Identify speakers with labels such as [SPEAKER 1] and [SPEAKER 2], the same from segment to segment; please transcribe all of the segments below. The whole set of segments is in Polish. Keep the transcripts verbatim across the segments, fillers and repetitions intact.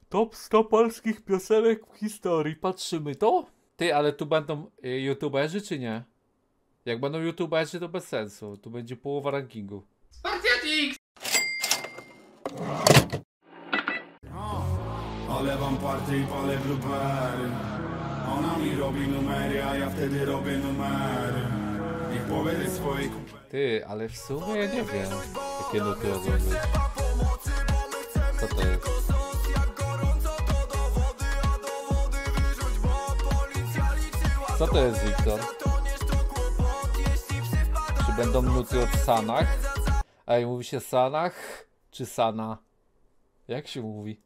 [SPEAKER 1] Top sto polskich piosenek w historii. Patrzymy to? Ty, ale tu będą y, youtuberzy czy nie? Jak będą youtuberzy to bez sensu. Tu będzie połowa rankingu.
[SPEAKER 2] Spartiatix!
[SPEAKER 3] Ale wam party i palę blueberry. Ona mi robi numery, a ja wtedy robię numery. Niech powiedzieć swojej kupy.
[SPEAKER 1] Ty, ale w sumie ja nie wiem, jakie nuty oglądać. Co to jest? Co to jest, Wiktor? Czy będą nuty od Sanach? Ej, mówi się Sanach czy Sana? Jak się mówi?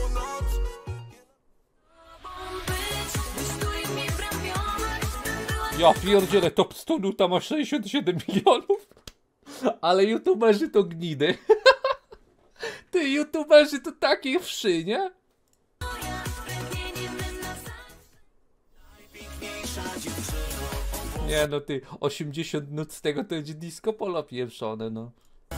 [SPEAKER 1] Ja pierdzielę, top sto nuta ma sześćdziesiąt siedem milionów. Ale youtuberzy to gnidy. Ty, youtuberzy to takie wszy, nie? Nie no ty, osiemdziesiąt nut z tego to będzie disco polo pieprzone, no.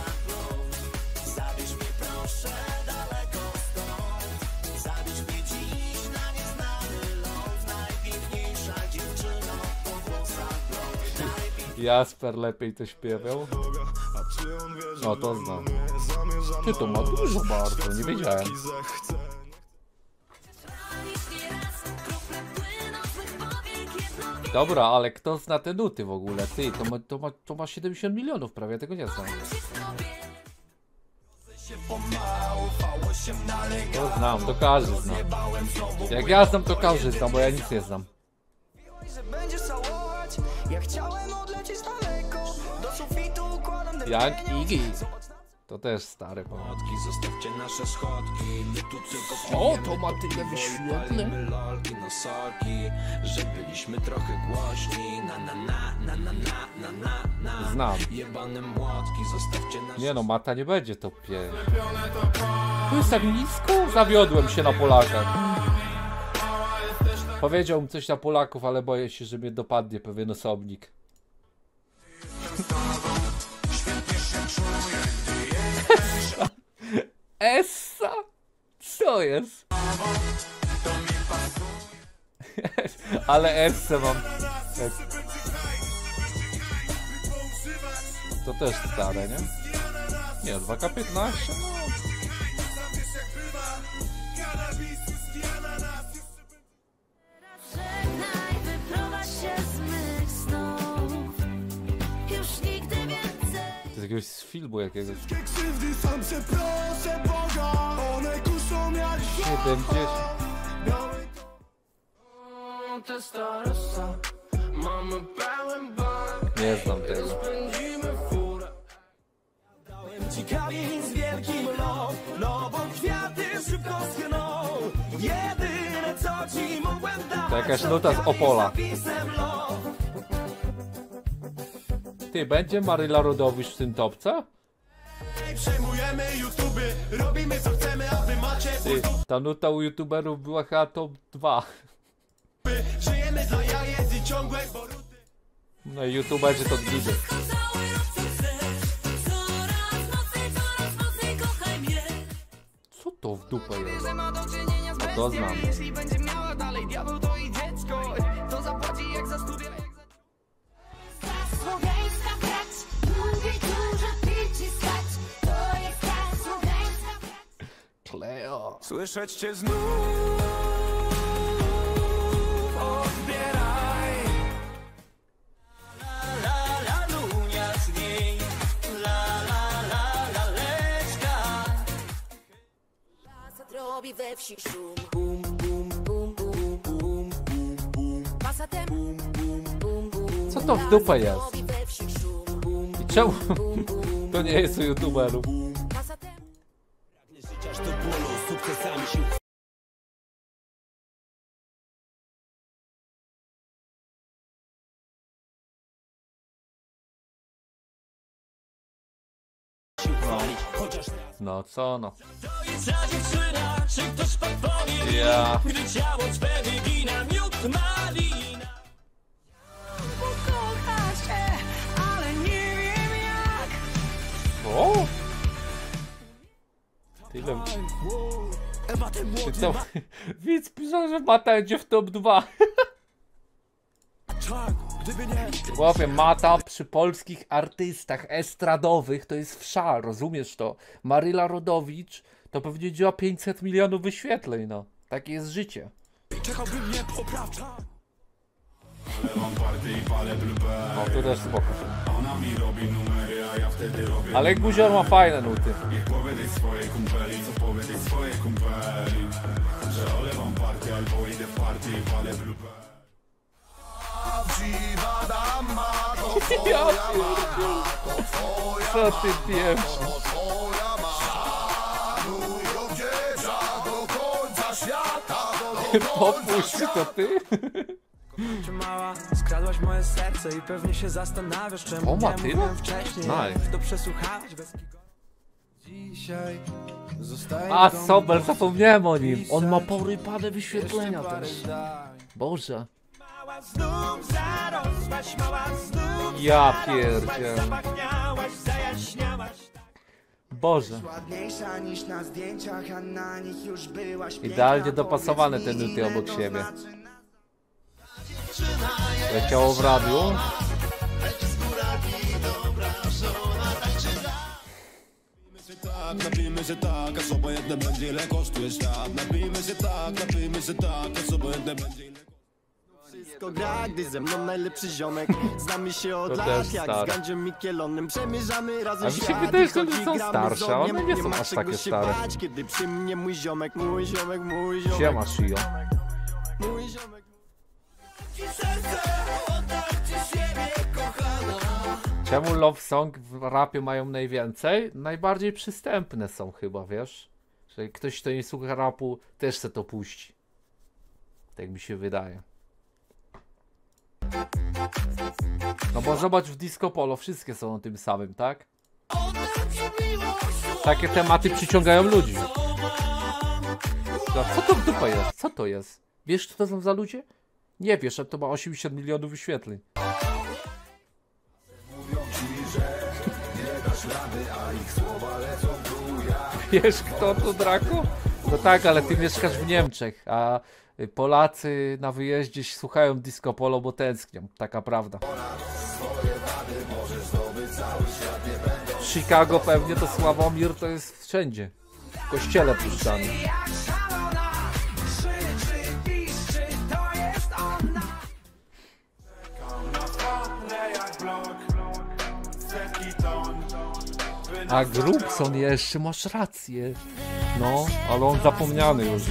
[SPEAKER 1] Jasper lepiej to śpiewał. No to znam. Ty, to ma dużo bardzo, nie wiedziałem. Dobra, ale kto zna te nuty w ogóle? Ty, to ma, to ma, to ma siedemdziesiąt milionów prawie, ja tego nie znam. To znam, to każdy zna. Jak ja znam, to każdy zna, bo ja nic nie znam. Jak Iggy. To też stare pomotki. Zostawcie nasze schodki. O, to ma tyle wyświetleń. Że byliśmy trochę głośni. Na na na na na na na na. Znam. Jebane młotki. Zostawcie nasze... Nie no, Mata nie będzie top pięć. Tu jest tak nisko? Zawiodłem się na Polakach. Powiedziałbym coś na Polaków, ale boję się, że mnie dopadnie pewien osobnik. Essa? Co jest? Ale Essa mam. To też stare, nie? Nie, dwa K piętnaście, no. To jest jakiegoś z filmu jakiegoś. siedemdziesiąt. Nie znam tego. To jakaś nuta z Opola. Ty, będzie Maryla Rodowicz w tym topce? Ty, ta nuta u youtuberów była chyba top dwa. No i youtuberzy to gnidy. Co to w dupę jest? No to znam. Kleo. Słyszeć cię znów. Odbieraj. La la la lunia z niej. La la la la leczka. Lasat robi we wsi szum. Bum bum bum bum bum bum bum. Pasatem bum bum bum bum. Co to w dupę jest? I czemu? To nie jest u youtuberów. No co no. Ja. O? Tyle. Co? Widz pisze, że Mata idzie w top dwa. Chłopie, Mata przy polskich artystach estradowych to jest wsza, rozumiesz to? Maryla Rodowicz to pewnie działa pięćset milionów wyświetleń, no. Takie jest życie. No to też spoko. Ale Guzior ma fajne nuty. Ja co ty pierwszy? Popuść to ty?
[SPEAKER 2] Mała, skradłaś moje serce i pewnie się zastanawiasz, czemu
[SPEAKER 1] o, ma
[SPEAKER 2] nie mówiłem wcześniej.
[SPEAKER 1] Nice.
[SPEAKER 2] To przesłuchałeś bez dzisiaj.
[SPEAKER 1] A, Sobel, zapomniałem o nim. On ma porypane wyświetlenia też. Boże. Ja pierdzie. Boże. Idealnie dopasowane te nuty obok siebie. Leciało w radiu.
[SPEAKER 4] Napijmy się tak, a obojętne będzie ile kosztuje świat. Napijmy się tak, napijmy się tak, a obojętne będzie ile wszystko gra, gdy ze mną najlepszy ziomek. Znamy się od lat, jak z Gandziem Mikielonem. Przemierzamy razem świat.
[SPEAKER 1] A mi się wydaje, że one są starsze, one nie są aż takie stare.
[SPEAKER 4] Kiedy przy mnie mój ziomek, mój ziomek, mój ziomek.
[SPEAKER 1] Siema, Shio.
[SPEAKER 4] Mój ziomek.
[SPEAKER 1] Czemu love song w rapie mają najwięcej? Najbardziej przystępne są chyba, wiesz? Że ktoś, kto nie słucha rapu, też se to puści. Tak mi się wydaje. No bo zobacz, w Disco Polo wszystkie są o tym samym, tak? Takie tematy przyciągają ludzi. No, co to w dupę jest? Co to jest? Wiesz, co to są za ludzie? Nie wiesz, a to ma osiemdziesiąt milionów wyświetleń. Wiesz, kto to, Draco? No tak, ale ty mieszkasz w Niemczech, a Polacy na wyjeździe słuchają Disco Polo, bo tęsknią. Taka prawda. W Chicago pewnie to Sławomir to jest wszędzie. W kościele puszczany. A Grubson jeszcze, masz rację. No, ale on zapomniany już.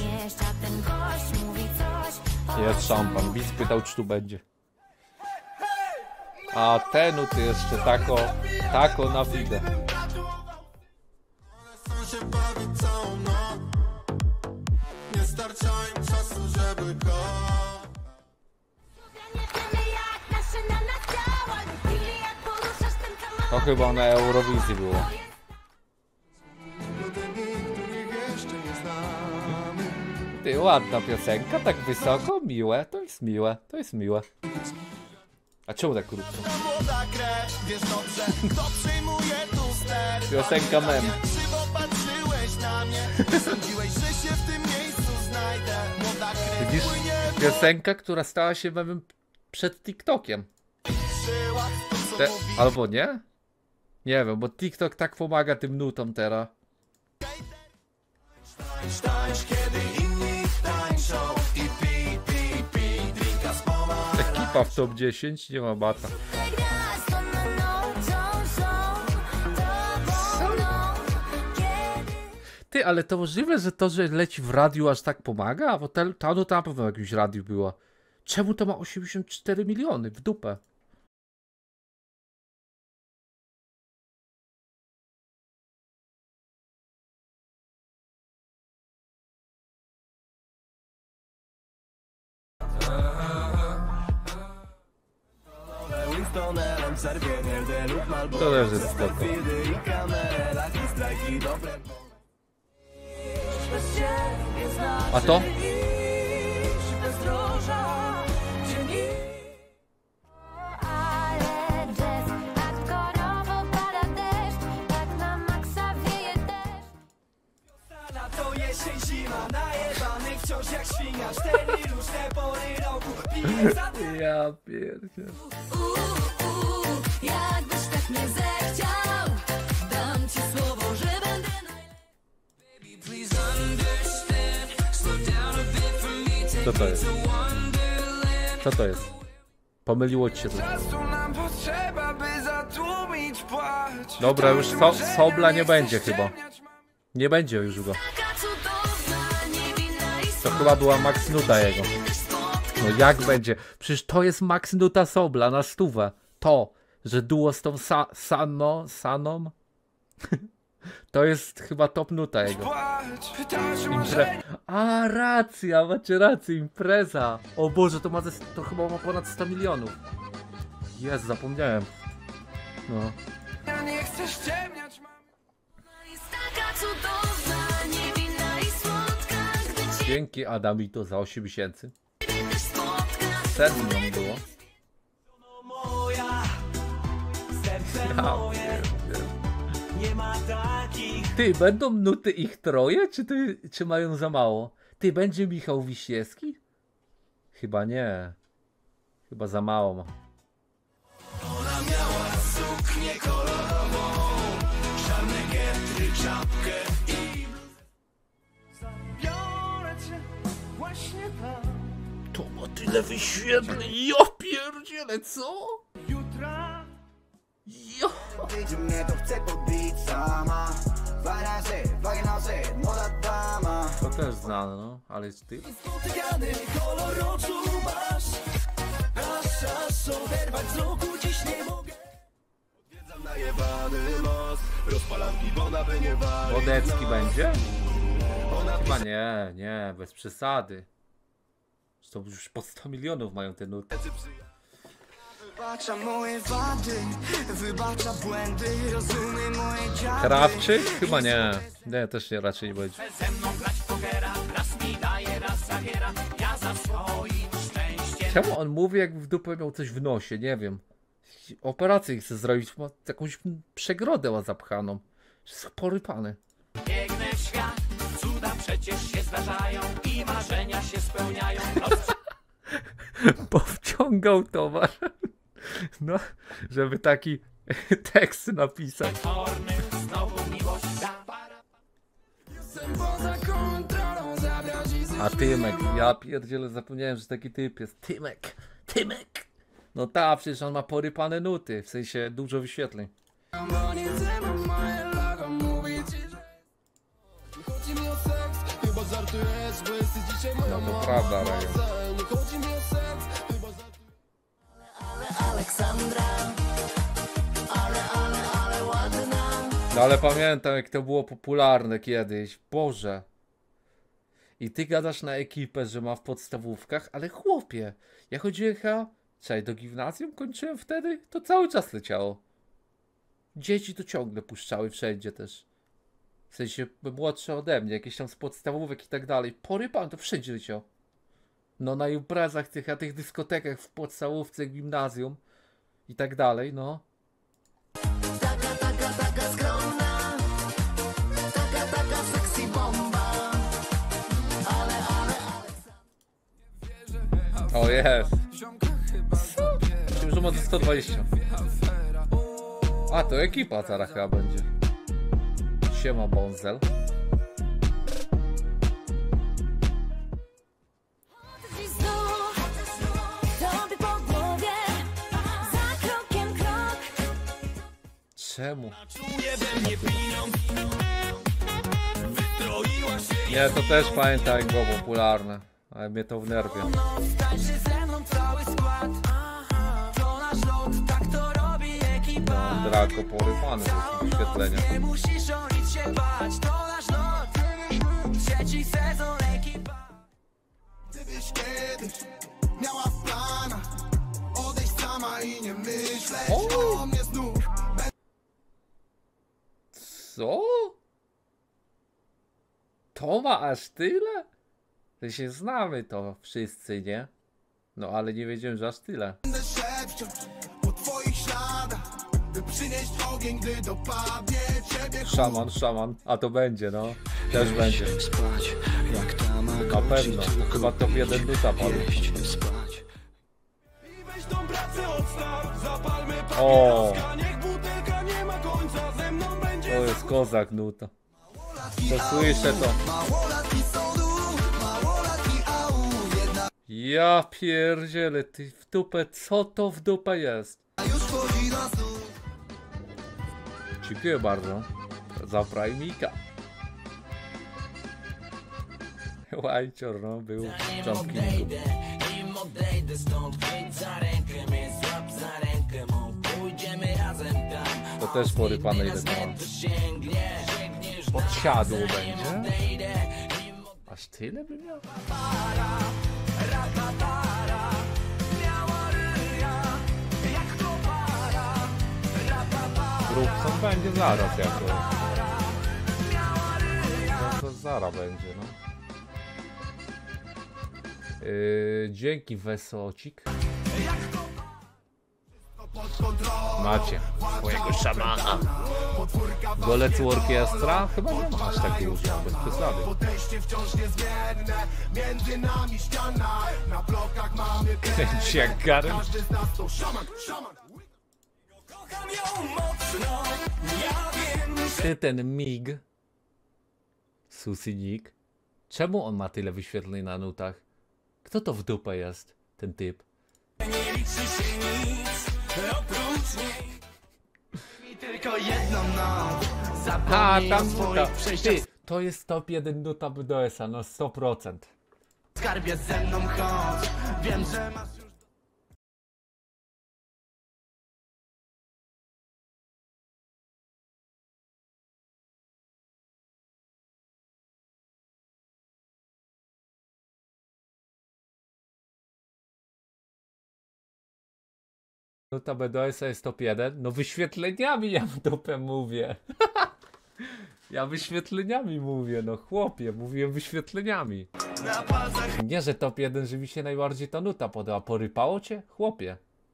[SPEAKER 1] Jest szampan. Widz pytał, czy tu będzie. A te nuty jeszcze tako, tako na widę. To chyba na Eurowizji było. Ty, ładna piosenka, tak wysoko, miłe, to jest miłe, to jest miłe. A czemu tak krótko? Piosenka mem. Widzisz? Piosenka, która stała się memem przed TikTokiem. Te, albo nie? Nie wiem, bo TikTok tak pomaga tym nutom teraz. Ekipa w top dziesięć, nie ma bata. Ty, ale to możliwe, że to, że leci w radiu aż tak pomaga? Bo ta, ta nuta na pewno w jakimś radiu była. Czemu to ma osiemdziesiąt cztery miliony w dupę? To też jest spoko. A to?
[SPEAKER 2] to jesień, zima, na
[SPEAKER 1] Ja pierdzie.
[SPEAKER 5] Jakbyś tak nie zechciał, dam ci słowo, że będę
[SPEAKER 1] Co to jest? Co to jest? Pomyliło ci się to. Dobra, już so, Sobla nie będzie chyba. Nie będzie już go. To chyba była max nuta jego. No jak będzie? Przecież to jest max nuta Sobla na stówę. To, że duo z tą sa Sano, Saną to jest chyba top nuta jego. Impre A, racja, macie rację, impreza. O Boże, to ma ze, to chyba ma ponad sto milionów. Jest, zapomniałem. No. Dzięki Adamito za osiem miesięcy. Serwis nam było. Ja Ty, będą nuty ich troje, czy, ty, czy mają za mało? Ty, będzie Michał Wiśniewski? Chyba nie. Chyba za mało ma. Ona miała suknię kolorową, czarne getry, czapkę i... Zabiorę cię właśnie tam. To ma tyle wyświetleń, ja pierdzielę, co? Jutra... Jo. To też znane, no, ale jest ty. Wodecki będzie? Chyba nie, nie, bez przesady. To już po sto milionów mają te nuty. Wybacza moje wady, wybacza błędy, rozumie moje dziady. Krawczyk? Chyba nie. Nie, też nie, raczej nie będzie. Czemu on mówi, jakby w dupę miał coś w nosie? Nie wiem. Operację chce zrobić, ma jakąś przegrodę ma zapchaną. Jest porypany. Biegnę w świat, cuda przecież się zdarzają i marzenia się spełniają. Powciągał towar. No, żeby taki tekst napisać. A Tymek, ja pierdzielę, zapomniałem, że taki typ jest. Tymek, Tymek. No ta, przecież on ma porypane nuty, w sensie dużo wyświetleń. No to prawda, Rajon. No ale pamiętam, jak to było popularne kiedyś. Boże. I ty gadasz na ekipę, że ma w podstawówkach, ale chłopie, ja chodziłem chyba, czekaj, do gimnazjum kończyłem wtedy, to cały czas leciało. Dzieci to ciągle puszczały wszędzie też. W sensie młodsze ode mnie, jakieś tam z podstawówek i tak dalej. Porypałem, to wszędzie leciało. No na imprezach tych, a tych dyskotekach w podstawówce, gimnazjum i tak dalej, no. Taka, taka, taka skromna, taka, taka sexy bomba. Ale, ale, ale... O jest. Myślę, że ma sto dwadzieścia. A, to ekipa zaraz chyba będzie. Siema Bonzel. Czemu? Nie, to też pamiętam, jak było popularne, ale mnie to wnerwia. Draco porypany z wyświetlenia. Gdybyś kiedyś miała w planach odejść sama i nie myśleć o mnie znów. Co? To ma aż tyle? To się znamy to wszyscy, nie? No ale nie wiedziałem, że aż tyle. Będę szepcić po twoich śladach, by przynieść ogień, gdy dopadnie ciebie. Szaman, szaman, a to będzie, no. Też będzie. Spać, jak ta
[SPEAKER 6] Na pewno, to chyba top jeden nuta padł. O! To jest kozak nuta. To słyszę to. Ja pierdzielę, ty w dupę, co to w dupę jest? Dziękuję bardzo za Primika. Łajcior, no, był w jumpkingu. To też porypane ile to mam. Podsiadło będzie. Aż tyle by miał? Grubson będzie zaraz jako. To, to zaraz będzie, no. Yy, dzięki Wesocik. Macie swojego szamana. Golec Orkiestra? Chyba nie ma aż tak dużo, bez przesady. Kręci jak Garen. Ty ten Mig Susinik, czemu on ma tyle wyświetleń na nutach? Kto to w dupę jest, ten typ? Nie liczy się nic oprócz niej. Tylko jedną noc. A, tam nuta. Ty, to jest top jeden nuta B D S-a, no sto procent. Skarbie ze mną chodź, wiem, że masz już... Nuta B D S-a jest top jeden. No wyświetleniami ja w dupę mówię. Ja wyświetleniami mówię, no chłopie, mówiłem wyświetleniami. Nie, że top jeden, że mi się najbardziej ta nuta podoba. Porypało cię? Chłopie.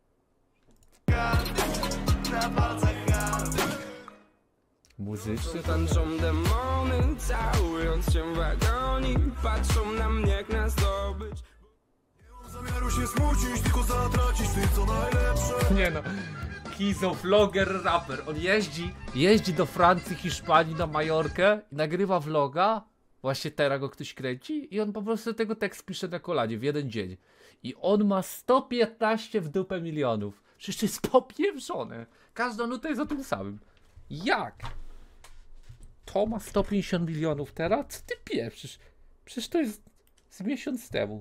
[SPEAKER 6] Muzycznie tańczą demony, całując się w agonii. Patrzą na mnie jak na zdobycz. Zamiaru się smucić, tylko zatracić ty co najlepsze. Nie no, Kizo, vloger, raper. On jeździ, jeździ do Francji, Hiszpanii, na Majorkę i nagrywa vloga. Właśnie teraz go ktoś kręci i on po prostu tego tekst pisze na kolanie w jeden dzień. I on ma sto piętnaście w dupę milionów. Przecież to jest popieprzone. Każda nuta jest o tym samym. Jak? To ma sto pięćdziesiąt milionów teraz? Co ty pieprzysz? Przecież to jest z miesiąc temu.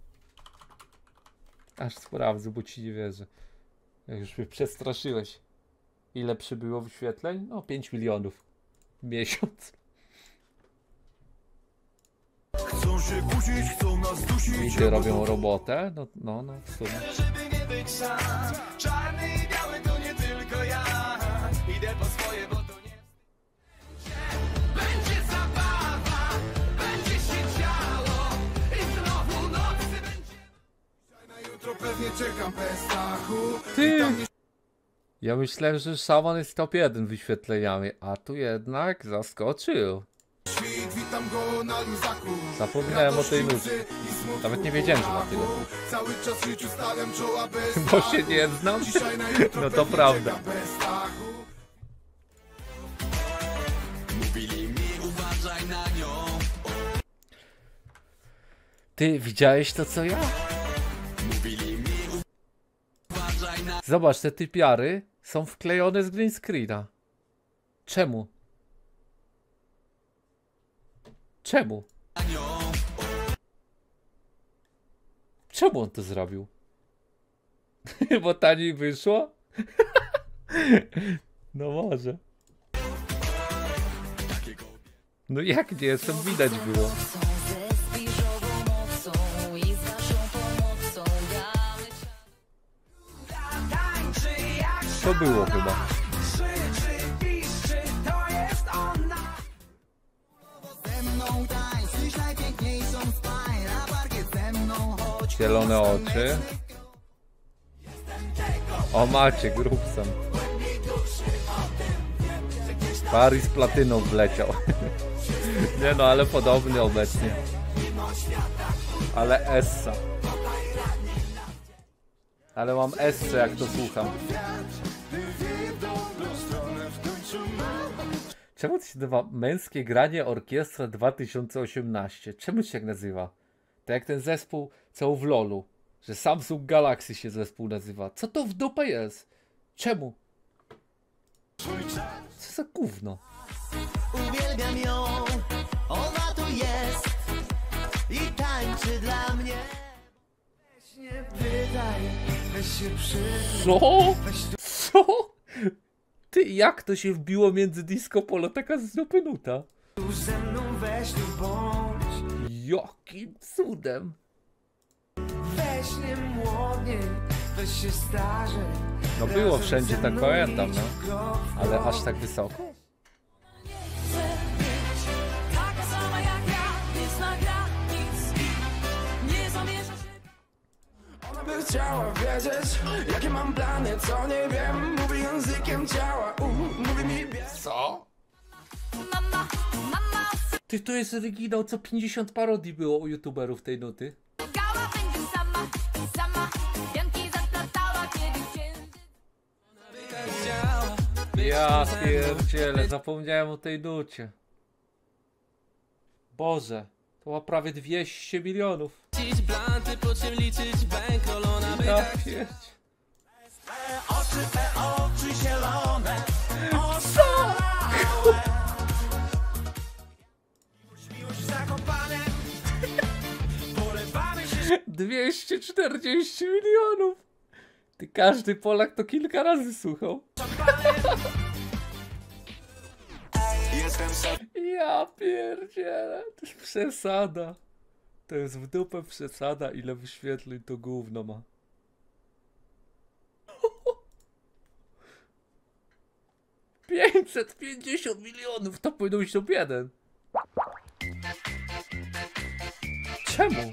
[SPEAKER 6] Aż sprawdzę, bo ci nie wierzę. Jak już mnie przestraszyłeś. Ile przybyło wyświetleń? No pięć milionów. Miesiąc. Chcą się kusić, chcą nas dusić. I ty robią robotę? No, no, no, w sumie. Żeby nie być sam. Czarny i biały to nie tylko ja. Idę po swoje, bo to nie... Będzie zabawa, będzie się działo. I znowu nocy będzie... Na jutro pewnie czekam bez strachu. Ty! Ja myślałem, że Szaman jest top jeden wyświetleniami, a tu jednak zaskoczył. Zapomniałem o tej nucie. Nawet nie wiedziałem, że ma tyle. Bo się nie znam. No to prawda. Ty widziałeś to co ja? Zobacz, te typiary są wklejone z green screena. Czemu? Czemu? Czemu on to zrobił? Bo taniej wyszło? No może. No jak nie, to widać było. To było chyba. Zielone oczy. O macie, Grubson. Paris platyną wleciał. Nie no, ale podobny obecnie.
[SPEAKER 1] Ale essa. Ale mam essę, jak to słucham. Czemu to się nazywa Męskie Granie Orkiestra dwa tysiące osiemnaście? Czemu się tak nazywa? Tak jak ten zespół, co w lolu. Że Samsung Galaxy się zespół nazywa. Co to w dupę jest? Czemu? Co za gówno?
[SPEAKER 4] Uwielbiam ją, ona tu jest i tańczy dla mnie. Weź nie pytaj, weź się przytul.
[SPEAKER 1] Co? Co? Ty, jak to się wbiło między disco polo? Taka z dupy nuta.
[SPEAKER 2] Tu ze mną weź tu bądź.
[SPEAKER 1] Jakim cudem?
[SPEAKER 2] Weź nie młodniej, weź się starzej.
[SPEAKER 1] No było wszędzie, tak pamiętam, no. Ale aż tak wysoko?
[SPEAKER 5] Chcę być taka sama jak ja, nie zna granic, nie zamierza się.
[SPEAKER 2] Ona by chciała wiedzieć, jakie mam plany, co nie wiem. Mówi językiem ciała, u, mówi mi bies.
[SPEAKER 1] Co?
[SPEAKER 5] Mama, mama,
[SPEAKER 1] Ty, to jest oryginał, co pięćdziesiąt parodii było u youtuberów tej nuty.
[SPEAKER 5] skała będzie sama, sama, wianki zaplatała, kiedy księżyc.
[SPEAKER 1] Ja pierdzielę, zapomniałem o tej nucie. Boże, to ma prawie dwieście milionów. Ja pierdzielę.
[SPEAKER 4] Oczy, te oczy zielone. Miłość zakopane. Porywamy się.
[SPEAKER 1] dwieście czterdzieści milionów. Ty, każdy Polak to kilka razy słuchał. Ja pierdzielę, to jest przesada. To jest w dupę przesada, ile wyświetleń to gówno ma. pięćset pięćdziesiąt milionów, to powinno być top jeden. Czemu?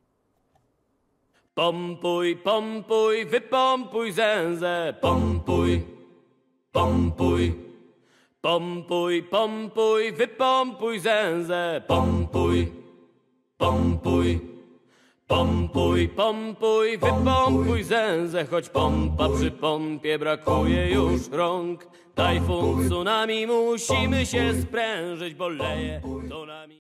[SPEAKER 6] Pompuj, pompuj, wypompuj zęzę, pompuj, pompuj, pompuj, pompuj, wypompuj zęzę, pompuj, pompuj, pompuj, pompuj, wypompuj zęzę, choć pompa przy pompie brakuje już rąk. Tajfun, tsunami, musimy się sprężyć, bo leje to nami.